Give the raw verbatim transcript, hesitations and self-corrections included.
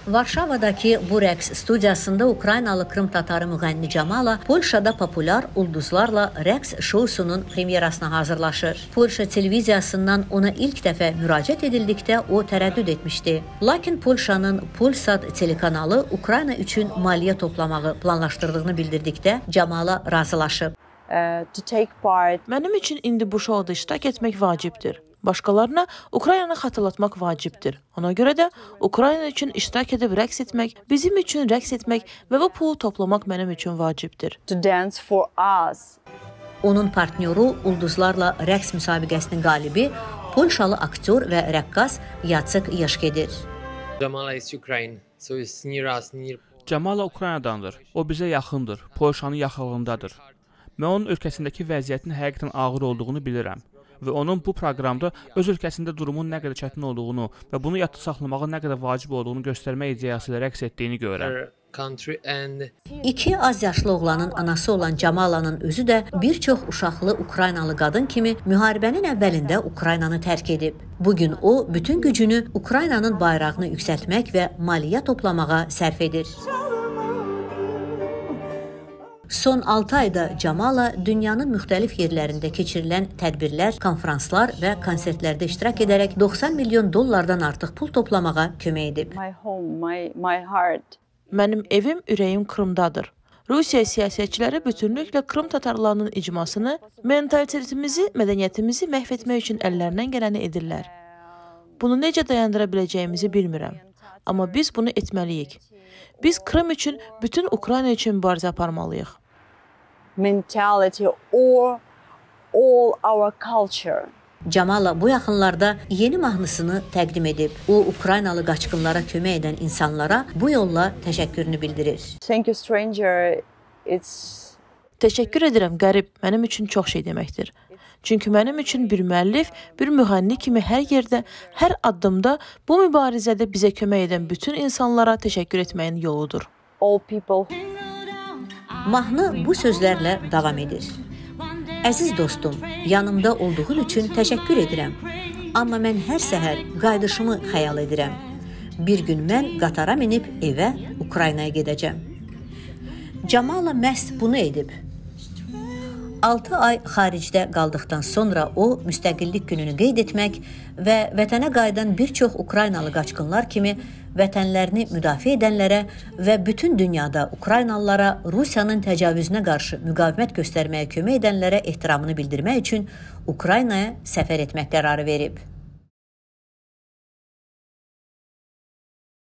Varşavadakı bu rəqs studiyasında Ukraynalı Krım tatarı müğənni Camala Polşada populyar ulduzlarla rəqs şousunun premyerasına hazırlaşır. Polşa televiziyasından ona ilk dəfə müraciət edildikdə o tərəddüd etmişdi. Lakin Polşanın Polsat telekanalı Ukrayna üçün maliyyə toplamağı planlaşdırdığını bildirdikdə Camala razılaşıb. Mənim üçün indi bu şouda iştirak etmək vacibdir. Başqalarına Ukraynanı xatırlatmaq vacibdir. Ona görə də Ukrayna üçün iştirak edib rəqs etmək, bizim üçün rəqs etmək və bu pulu toplamaq mənim üçün vacibdir. Onun partnyoru ulduzlarla rəqs müsabiqəsinin qalibi Polşalı aktyor və rəqqas Yatsik Yaşkedir. Camala Ukraynadandır. O bizə yaxındır. Polşanın yaxınlığındadır. Mən onun ölkəsindəki vəziyyətin həqiqətən ağır olduğunu bilirəm. Və onun bu proqramda öz ölkəsində durumun nə qədər çətin olduğunu və bunu yadda saxlamağın nə qədər vacib olduğunu göstərmək ideyası ilə rəqs etdiyini görürəm. İki az yaşlı oğlanın anası olan Camalanın özü də bir çox uşaqlı Ukraynalı qadın kimi müharibənin əvvəlində Ukraynanı tərk edib. Bugün o, bütün gücünü Ukraynanın bayrağını yüksəltmək və maliyyə toplamağa sərf edir. Son altı ayda Camala dünyanın müxtəlif yerlərində keçirilən tədbirlər, konferanslar və konsertlərdə iştirak edərək doxsan milyon dollardan artıq pul toplamağa kömək edib. Mənim evim, ürəyim Krımdadır. Rusiya siyasətçiləri bütünlüklə Krım tatarlarının icmasını, mentalitetimizi, mədəniyyətimizi məhv etmək üçün əllərindən gələni edirlər. Bunu necə dayandıra biləcəyimizi bilmirəm. Amma biz bunu etməliyik. Biz Krım üçün, bütün Ukrayna üçün mübarizə aparmalıyıq. Mentality or all our culture. Camala bu yaxınlarda yeni mahnısını təqdim edib. O, Ukraynalı qaçqınlara kömək edən insanlara bu yolla təşəkkürünü bildirir. Thank you, stranger. It's... Təşəkkür edirəm, qərib. Mənim üçün çox şey deməkdir. Çünki mənim üçün bir müəllif, bir müğənni kimi hər yerdə, hər addımda bu mübarizədə bizə kömək edən bütün insanlara təşəkkür etməyin yoludur. All people. Mahnı bu sözlərlə davam edir. Əziz dostum, yanımda olduğun üçün təşəkkür edirəm. Amma mən hər səhər qaydışımı xəyal edirəm. Bir gün mən qatara minib evə, Ukraynaya gedəcəm. Camala məhz bunu edib. altı ay xaricdə qaldıqdan sonra o, müstəqillik gününü qeyd etmək və vətənə qayıdan bir çox Ukraynalı qaçqınlar kimi vətənlərini müdafiə edənlərə və bütün dünyada Ukraynalılara Rusiyanın təcavüzünə qarşı müqavimət göstərməyə kömək edənlərə ehtiramını bildirmək üçün Ukraynaya səfər etmək qərarı verib.